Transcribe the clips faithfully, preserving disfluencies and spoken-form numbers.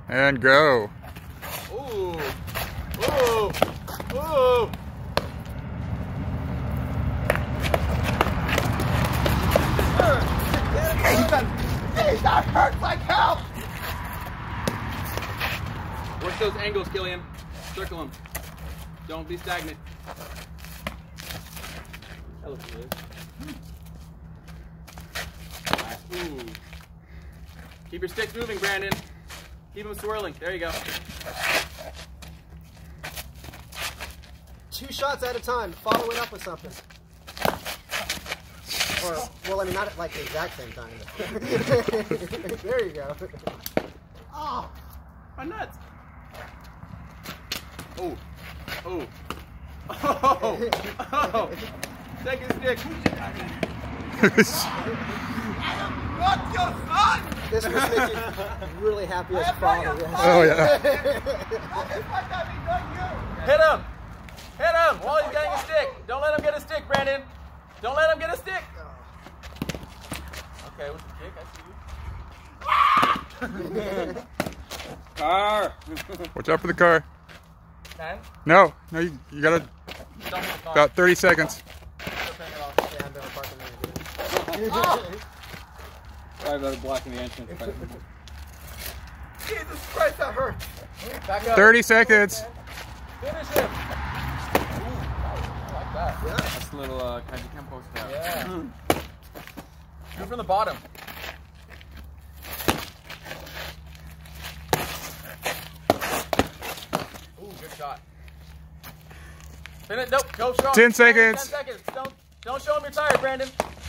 And go. Ooh. Ooh. Ooh. Hey, that hurts like hell! Work those angles, Killian. Circle them. Don't be stagnant. That looks good. Nice. Ooh. Keep your sticks moving, Brandon. Keep them swirling. There you go. Two shots at a time. Follow it up with something. Or, well, I mean, not at like the exact same time. There you go. Oh, my nuts. Oh, oh, oh, oh. Second stick. Not your son! This was making really happy as a father. Oh, yeah. Hit him. Hit him while he's getting a stick. Don't let him get a stick, Brandon. Don't let him get a stick. Okay, what's the kick? I see you. Car. Watch out for the car. Ten? No, no, you, you gotta, Don't hit the car. about thirty seconds. Sorry about blocking the entrance. Jesus Christ, that hurts. Back up. thirty seconds. Finish him. Ooh, I like that. Yeah. That's a little uh, Kaji Kempo style. Yeah. Do it from the bottom. Ooh, good shot. Finish. Nope. Go strong. Ten seconds. Ten seconds. Don't don't show him you're tired, Brandon.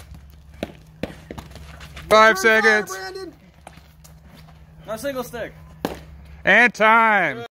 Five seconds. Brandon. No single stick. And time.